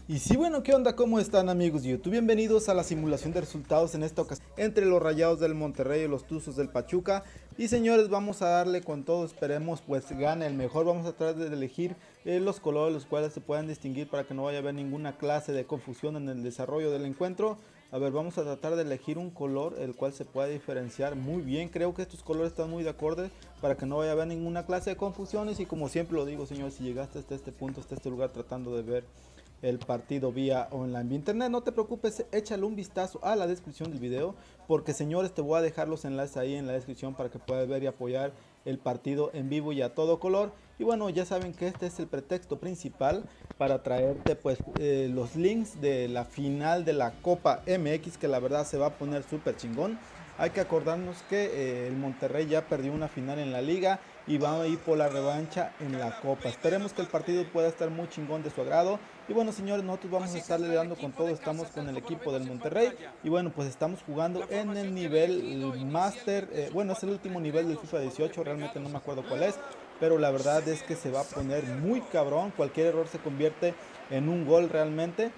Y sí, bueno, ¿qué onda? ¿Cómo están, amigos de YouTube? Bienvenidos a la simulación de resultados en esta ocasión entre los Rayados del Monterrey y los Tuzos del Pachuca. Y señores, vamos a darle con todo, esperemos pues gane el mejor. Vamos a tratar de elegir los colores los cuales se puedan distinguir para que no vaya a haber ninguna clase de confusión en el desarrollo del encuentro. A ver, vamos a tratar de elegir un color el cual se pueda diferenciar muy bien. Creo que estos colores están muy de acuerdo para que no vaya a haber ninguna clase de confusiones. Y como siempre lo digo, señores, si llegaste hasta este punto, hasta este lugar tratando de ver el partido vía online vía internet, no te preocupes, échale un vistazo a la descripción del video, porque señores, te voy a dejar los enlaces ahí en la descripción para que puedas ver y apoyar el partido en vivo y a todo color. Y bueno, ya saben que este es el pretexto principal para traerte pues los links de la final de la Copa MX, que la verdad se va a poner súper chingón. Hay que acordarnos que el Monterrey ya perdió una final en la liga y va a ir por la revancha en la Copa. Esperemos que el partido pueda estar muy chingón de su agrado. Y bueno, señores, nosotros vamos a estarle dando con todo. Estamos con el equipo del Monterrey. Y bueno, pues estamos jugando en el nivel Master. Bueno, es el último nivel del FIFA 18. Realmente no me acuerdo cuál es. Pero la verdad es que se va a poner muy cabrón. Cualquier error se convierte en un gol realmente.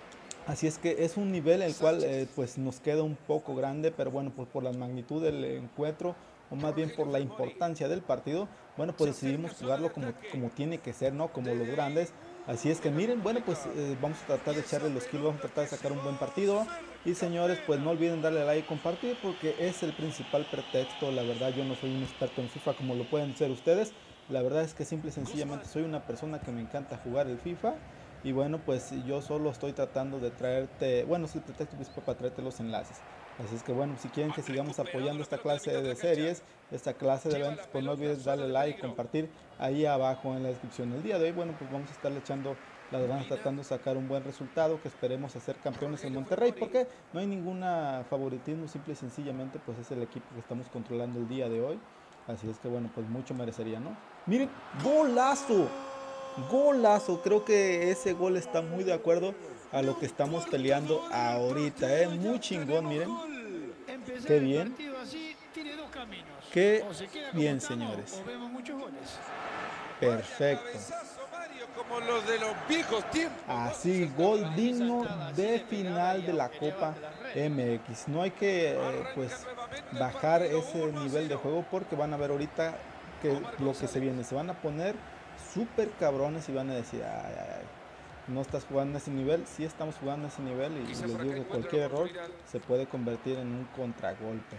Así es que es un nivel el cual pues nos queda un poco grande, pero bueno, pues por la magnitud del encuentro, o más bien por la importancia del partido, bueno, pues decidimos jugarlo como tiene que ser, ¿no? Como los grandes. Así es que miren, bueno, pues vamos a tratar de echarle los kilos, vamos a tratar de sacar un buen partido. Y señores, pues no olviden darle like y compartir porque es el principal pretexto. La verdad, yo no soy un experto en FIFA como lo pueden ser ustedes. La verdad es que simple y sencillamente soy una persona que me encanta jugar el FIFA. Y bueno, pues yo solo estoy tratando de traerte, bueno, es el pretexto principal para traerte los enlaces. Así es que bueno, si quieren que sigamos apoyando esta clase de series, esta clase de eventos, pues no olvides darle like y compartir ahí abajo en la descripción. El día de hoy, bueno, pues vamos a estarle echando las ganas tratando de sacar un buen resultado, que esperemos hacer campeones en Monterrey, porque no hay ninguna favoritismo, simple y sencillamente pues es el equipo que estamos controlando el día de hoy. Así es que bueno, pues mucho merecería, ¿no? Miren, golazo. Golazo, creo que ese gol está muy de acuerdo a lo que estamos peleando ahorita, muy chingón, miren, Empezar qué el bien, partido así tiene dos caminos. qué O se queda como bien, estamos señores, o vemos muchos goles. Vaya perfecto, cabezazo, Mario, como los de los viejos tiempos. Vos sos así, gol espectacular. Esa digno estaba así de de pegada final y de la aunque Copa levante las redes. MX, no hay que Arranca pues nuevamente el bajar partido ese 1 a nivel de 0. juego porque van a ver ahorita que Omar lo que se González. viene, se van a poner súper cabrones y van a decir, ay, ay, ay. No estás jugando a ese nivel, sí estamos jugando a ese nivel y Quizá les por acá digo que encuentra cualquier la error oportunidad. se puede convertir en un contragolpe.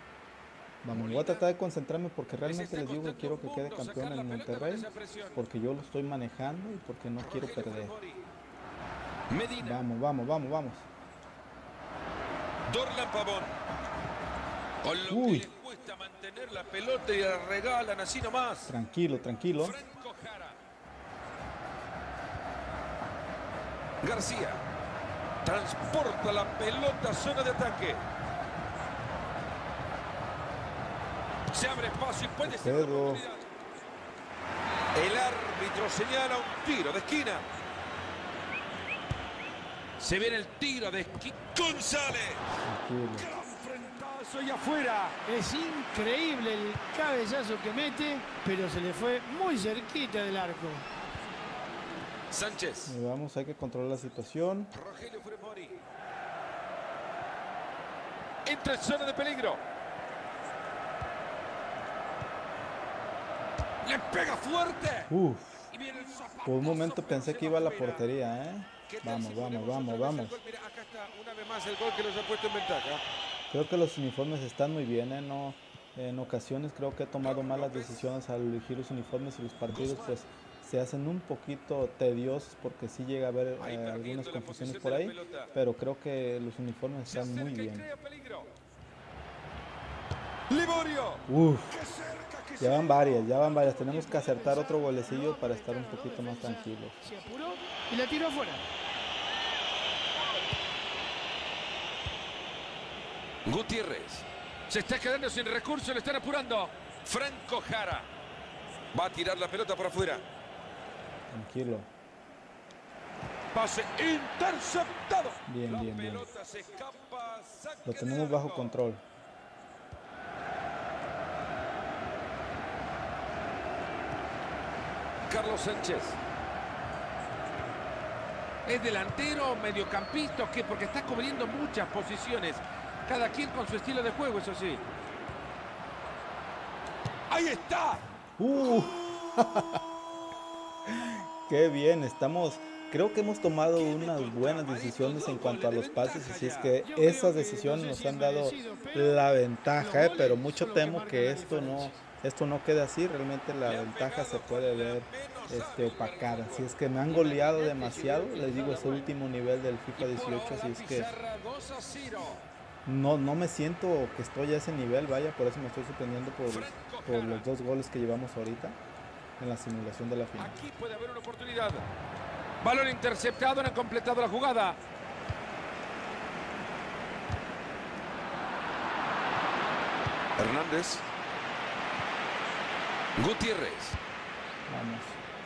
Vamos, voy a Molina. tratar de concentrarme porque Les realmente está les digo que costando quiero un que quede mundo campeón sacar la en pelota con Monterrey esa presión. porque yo lo estoy manejando y porque no quiero Rogelio Funes perder. Mori. Medina. Vamos, vamos, vamos, vamos. Dorlan Pavón. Con lo que Uy, les cuesta mantener la pelota y la regalan así nomás. tranquilo, tranquilo. Franco Jara. García. Transporta la pelota a zona de ataque. Se abre espacio y puede ser una Pedro. oportunidad. El árbitro señala un tiro de esquina. Se viene el tiro de esquina. González. Tranquilo. Gran frentazo y afuera. Es increíble el cabezazo que mete, pero se le fue muy cerquita del arco. Sánchez. Vamos, hay que controlar la situación. Rogelio Funes Mori. Entra en zona de peligro. Le pega fuerte. Uf, Y viene el zapatazo, por un momento pero pensé se que va iba a la afuera. portería, ¿eh? ¿Qué tal Vamos, si vamos, ponemos vamos, otra vez vamos. el gol? Mira, acá está una vez más el gol que los ha puesto en ventaja. Creo que los uniformes están muy bien, ¿eh? No, en ocasiones creo que he tomado malas decisiones al elegir los uniformes y los partidos pues se hacen un poquito tediosos porque sí llega a haber Ahí algunas perdiendo la confusiones posesión por de la ahí, pelota. pero creo que los uniformes Se están muy acerca y bien. crea peligro. Liborio. Uf, Qué cerca que ya se van vino. varias, ya van varias. Tenemos que acertar otro golecillo para estar un poquito más tranquilos. Se apuró y la tiró afuera. Gutiérrez. Se está quedando sin recursos, le están apurando. Franco Jara. Va a tirar la pelota por afuera. Tranquilo. Pase interceptado. Bien, La bien, bien. pelota se escapa. Saque Lo de tenemos bajo arco. control. Carlos Sánchez. ¿Es delantero, mediocampista o qué? Porque está cubriendo muchas posiciones. Cada quien con su estilo de juego, eso sí. ¡Ahí está! ¡Qué bien! Creo que hemos tomado unas buenas decisiones en cuanto a los pases, así es que esas decisiones nos han dado la ventaja, pero mucho temo que esto no quede así. Realmente la ventaja se puede ver opacada, así es que me han goleado demasiado, les digo, ese último nivel del FIFA 18, así es que no me siento que estoy a ese nivel, vaya, por eso me estoy sorprendiendo por los 2 goles que llevamos ahorita en la simulación de la final. Aquí puede haber una oportunidad. Balón interceptado, no han completado la jugada. Hernández. Gutiérrez. Vamos.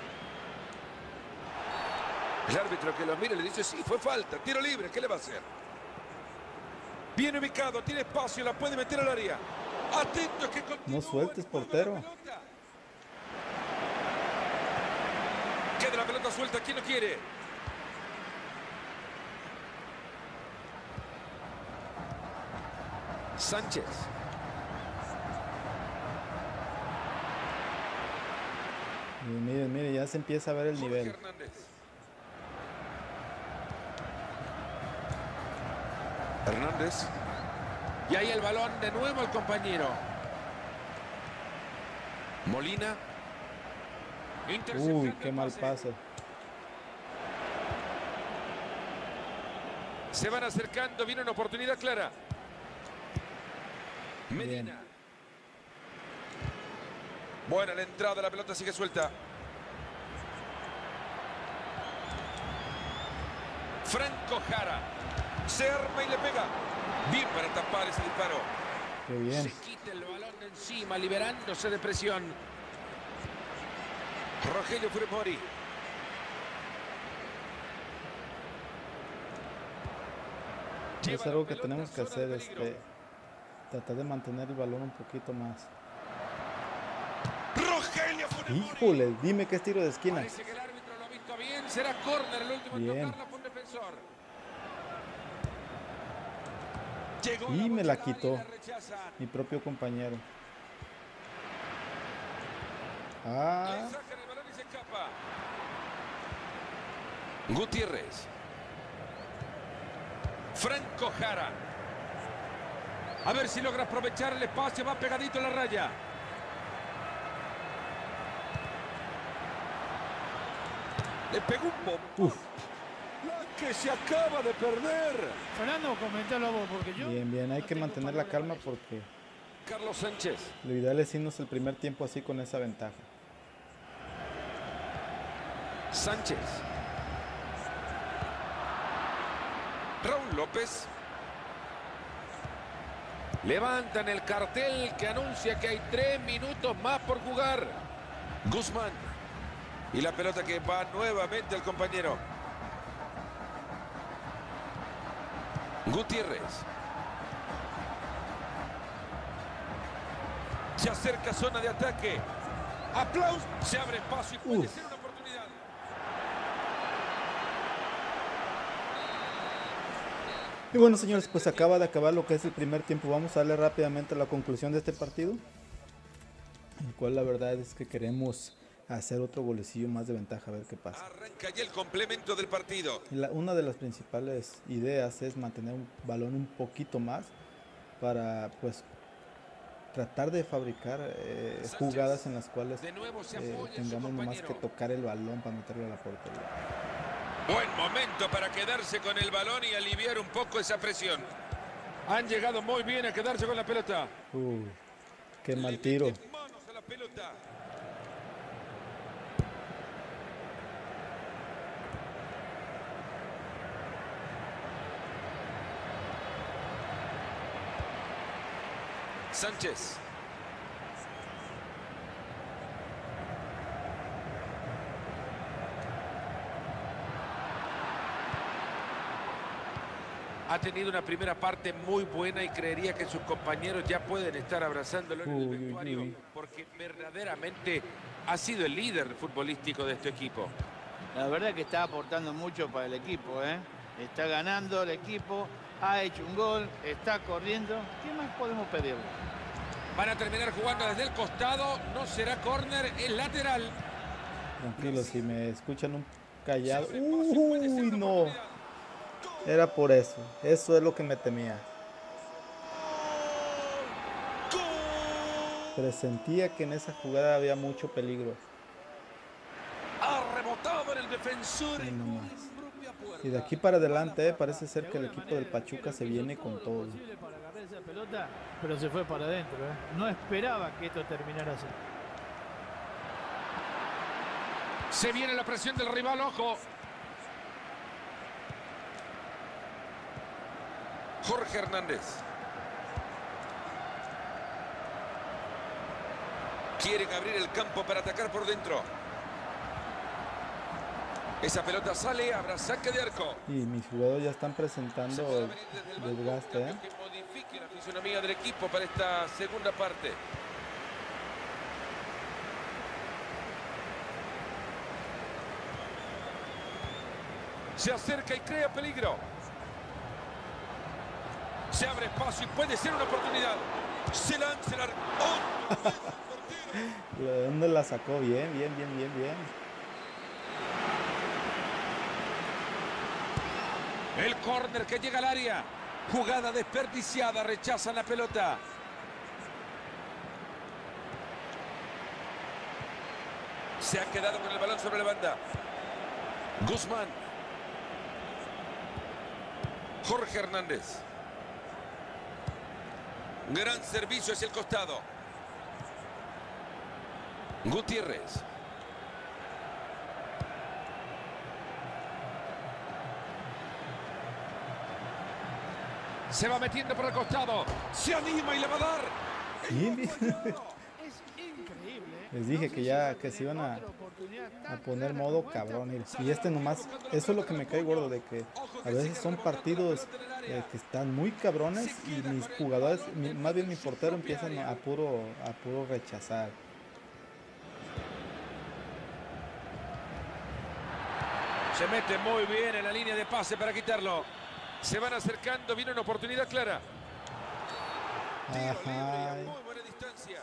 El árbitro que lo mira le dice, sí, fue falta, tiro libre, ¿qué le va a hacer? Bien ubicado, tiene espacio, la puede meter al área. Atento, que no sueltes, portero. Queda la pelota suelta, ¿quién lo quiere? Sánchez. Mire, ya se empieza a ver el nivel. Hernández. Hernández. Y ahí el balón de nuevo al compañero. Molina. Uy, qué mal pase. Se van acercando, viene una oportunidad clara. Medina. Bien. Buena la entrada, la pelota sigue suelta. Franco Jara. Se arma y le pega. Bien para tapar ese disparo. Qué bien. Se quita el balón de encima, liberándose de presión. Rogelio Furimori. Es algo que tenemos que hacer, tratar de mantener el balón un poquito más. Rogelio Furimori. Híjole, dime que es tiro de esquina. Parece que el árbitro lo ha visto bien. Será córner el último en tocarla por un defensor. Llegó Y me la bochada quitó y la rechaza. mi propio compañero. Le sacan el balón y se escapa. Gutiérrez. Franco Jara. A ver si logra aprovechar el espacio. Va pegadito a la raya. Le pegó un bombo. La que se acaba de perder. Fernando, comentalo a vos, porque yo... Bien, hay que mantener la calma porque Carlos Sánchez. lo ideal es irnos el primer tiempo así con esa ventaja. Sánchez. Raúl López. Levantan el cartel que anuncia que hay 3 minutos más por jugar. Guzmán. Y la pelota que va nuevamente al compañero. Gutiérrez. Se acerca zona de ataque. Aplausos. Se abre espacio y puede ser una oportunidad. Y bueno, señores, pues acaba de acabar lo que es el primer tiempo. Vamos a darle rápidamente a la conclusión de este partido, el cual la verdad es que queremos hacer otro golecillo más de ventaja, a ver qué pasa. Arranca ya el complemento del partido. Una de las principales ideas es mantener un balón un poquito más para pues tratar de fabricar jugadas en las cuales tengamos más que tocar el balón para meterlo a la portería. Buen momento para quedarse con el balón y aliviar un poco esa presión. Han llegado muy bien a quedarse con la pelota. Qué mal tiro. Manos a la pelota. Sánchez. Ha tenido una primera parte muy buena y creería que sus compañeros ya pueden estar abrazándolo en el vestuario porque verdaderamente ha sido el líder futbolístico de este equipo. La verdad que está aportando mucho para el equipo, ¿eh? Está ganando el equipo, ha hecho un gol, está corriendo. ¿Qué más podemos pedirle? Van a terminar jugando desde el costado. No será córner, es lateral. Tranquilo, si me escuchan un callado. Uy, no. Era por eso. Eso es lo que me temía. Presentía que en esa jugada había mucho peligro. Ha rebotado en el defensor. Sí, nomás. Y de aquí para adelante, parece ser que el equipo del Pachuca se viene con todo. Para agarrar esa pelota, pero se fue para adentro, ¿eh? No esperaba que esto terminara así. Se viene la presión del rival, ojo. Jorge Hernández. Quieren abrir el campo para atacar por dentro. Esa pelota sale, habrá saque de arco. Y mis jugadores ya están presentando el desgaste, ¿eh? Que modifique la fisonomía del equipo para esta segunda parte. Se acerca y crea peligro. Se abre espacio y puede ser una oportunidad. Se lanza el arco. ¿De dónde la sacó? Bien, bien, bien, bien, bien. El córner que llega al área. Jugada desperdiciada, rechazan la pelota. Se ha quedado con el balón sobre la banda. Guzmán. Jorge Hernández. Gran servicio hacia el costado. Gutiérrez. Se va metiendo por el costado. Se anima y le va a dar. Bien, bien. Es increíble. Les dije que ya que se iban a poner modo cabrón. Y este nomás, eso es lo que me cae gordo, de que a veces son partidos que están muy cabrones y mis jugadores, más bien mi portero, empiezan a puro rechazar. Se mete muy bien en la línea de pase para quitarlo. Se van acercando, viene una oportunidad clara. Ajá. Muy buena distancia.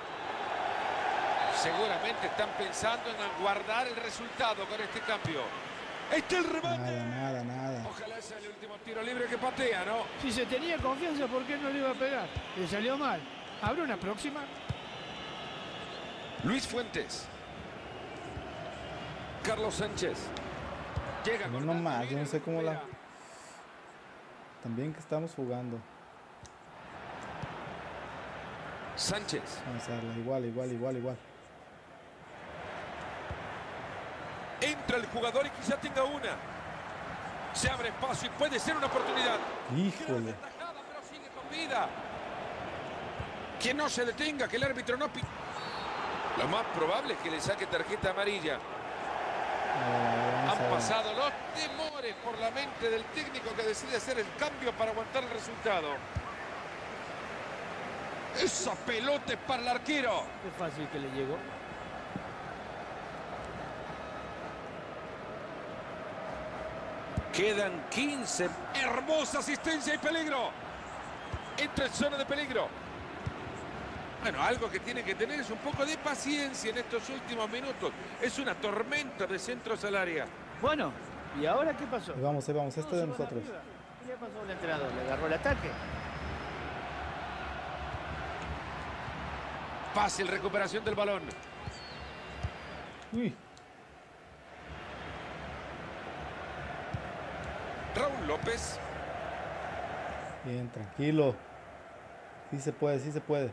Seguramente están pensando en guardar el resultado con este cambio. Está el remate. Nada. Ojalá sea el último tiro libre que patea, ¿no? Si se tenía confianza, ¿por qué no le iba a pegar? Le salió mal. ¿Habrá una próxima? Luis Fuentes. Carlos Sánchez. Llega No cortando, nomás, yo viene no sé cómo la... recupera. También que estamos jugando. Sánchez. Vamos a darle igual. Entra el jugador y quizá tenga una. Se abre espacio y puede ser una oportunidad. Híjole. Atajada, pero sigue con vida. Que no se detenga, que el árbitro no... Lo más probable es que le saque tarjeta amarilla. Vamos Han a ver. pasado los temores por la mente del técnico que decide hacer el cambio para aguantar el resultado. Esa pelota es para el arquero. Qué fácil que le llegó. Quedan 15. Hermosa asistencia y peligro. Entra en zona de peligro. Bueno, algo que tiene que tener es un poco de paciencia en estos últimos minutos. Es una tormenta de centros al área. Bueno, ¿y ahora qué pasó? Ahí vamos, este de nosotros. ¿Qué le pasó al entrenador? ¿Le agarró el ataque? Fácil recuperación del balón. Uy, Raúl López. bien, tranquilo. Sí se puede.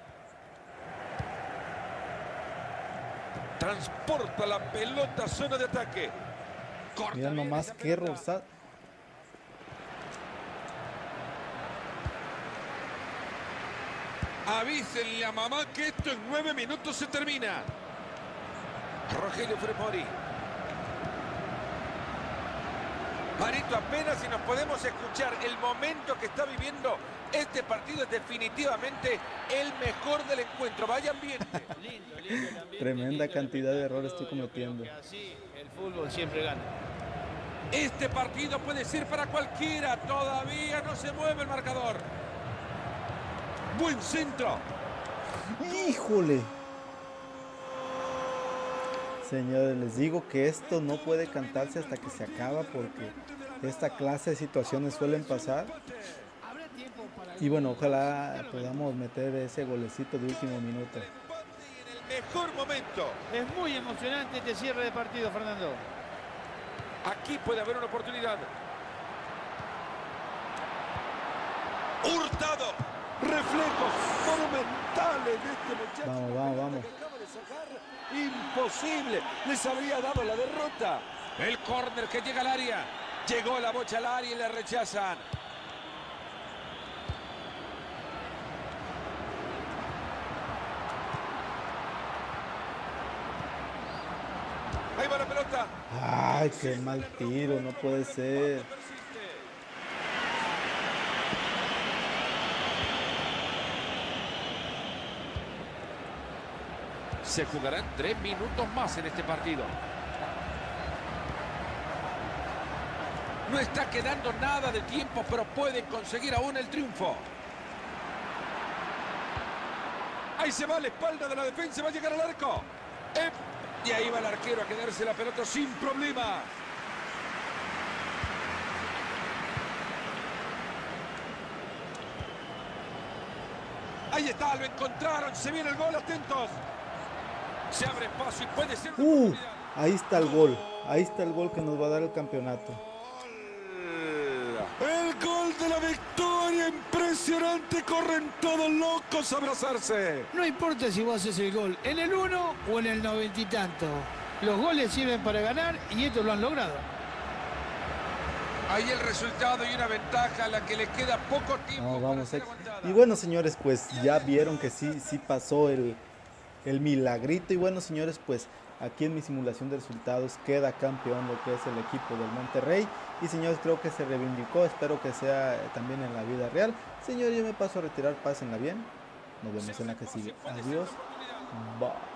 Transporta la pelota a zona de ataque. Corta Mira bien nomás esa qué pelota. rosada. Avísenle a mamá que esto en 9 minutos se termina. Rogelio Fremori. Marito, apenas si nos podemos escuchar. El momento que está viviendo este partido es definitivamente el mejor del encuentro. Vaya ambiente. Lindo, lindo el ambiente, Tremenda lindo el cantidad de espectáculo. errores estoy Yo creo cometiendo. que así el fútbol siempre gana. Este partido puede ser para cualquiera. Todavía no se mueve el marcador. Buen centro. ¡Híjole! Señores, les digo que esto no puede cantarse hasta que se acaba porque esta clase de situaciones suelen pasar. Y bueno, ojalá podamos meter ese golecito de último minuto. En el mejor momento. Es muy emocionante este cierre de partido, Fernando. Aquí puede haber una oportunidad. Hurtado. Reflejos monumentales de este muchacho. Vamos, vamos, vamos. Que acaba de sacar. Imposible. Les habría dado la derrota. El córner que llega al área. Llegó la bocha al área y le rechazan. Ahí va la pelota. ¡Ay, qué mal tiro! No puede ser. Se jugarán 3 minutos más en este partido. No está quedando nada de tiempo, pero pueden conseguir aún el triunfo. Ahí se va a la espalda de la defensa, va a llegar al arco. Y ahí va el arquero a quedarse la pelota sin problema. Ahí está, lo encontraron, se viene el gol, atentos. Se abre espacio y puede ser una oportunidad. Ahí está el gol. Ahí está el gol que nos va a dar el campeonato. El gol de la victoria, impresionante, corren todos locos a abrazarse. No importa si vos haces el gol en el 1 o en el 90 y tanto. Los goles sirven para ganar y estos lo han logrado. Ahí el resultado y una ventaja a la que le queda poco tiempo. Vamos, para vamos. ser aguantada. Y bueno, señores, pues ya vieron que sí pasó el milagrito. Y bueno, señores, pues aquí en mi simulación de resultados queda campeón lo que es el equipo del Monterrey. Y señores, creo que se reivindicó. Espero que sea también en la vida real. Señores, yo me paso a retirar. Pásenla bien. Nos vemos en la que sigue. Adiós. Bye.